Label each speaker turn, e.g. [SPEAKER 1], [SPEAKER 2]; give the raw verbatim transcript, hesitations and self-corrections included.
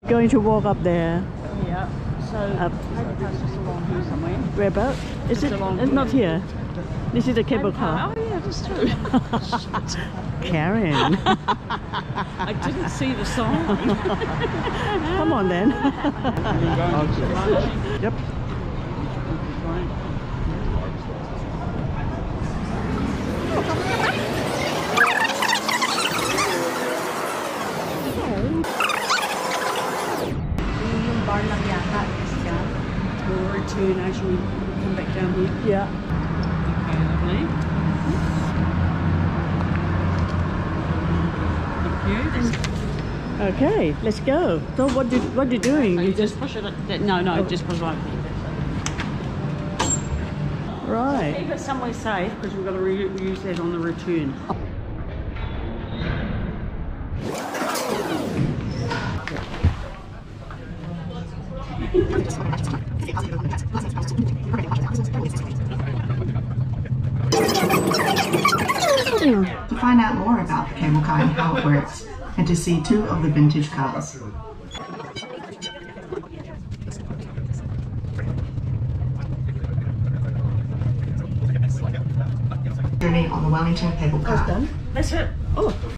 [SPEAKER 1] Going to walk up there.
[SPEAKER 2] Yeah. So
[SPEAKER 1] Up.
[SPEAKER 2] cable car's just along here somewhere.
[SPEAKER 1] Where about? Is
[SPEAKER 2] Just
[SPEAKER 1] it?
[SPEAKER 2] along
[SPEAKER 1] It's not here. This is the cable
[SPEAKER 2] Oh
[SPEAKER 1] car.
[SPEAKER 2] yeah, that's true.
[SPEAKER 1] Karen.
[SPEAKER 2] I didn't see the sign.
[SPEAKER 1] Come on then. Yep.
[SPEAKER 2] We'll return as we come back down here.
[SPEAKER 1] Yeah.
[SPEAKER 2] Okay, lovely. Thank you.
[SPEAKER 1] Okay, let's go. So what do what you doing?
[SPEAKER 2] So
[SPEAKER 1] You
[SPEAKER 2] you
[SPEAKER 1] just
[SPEAKER 2] just push it. At, no, no, just push it like
[SPEAKER 1] right.
[SPEAKER 2] Keep it somewhere safe because we've got to reuse that on the return.
[SPEAKER 3] To find out more about the cable car and how it works, and to see two of the vintage cars. Journey on the Wellington cable car.
[SPEAKER 2] That's it. Oh.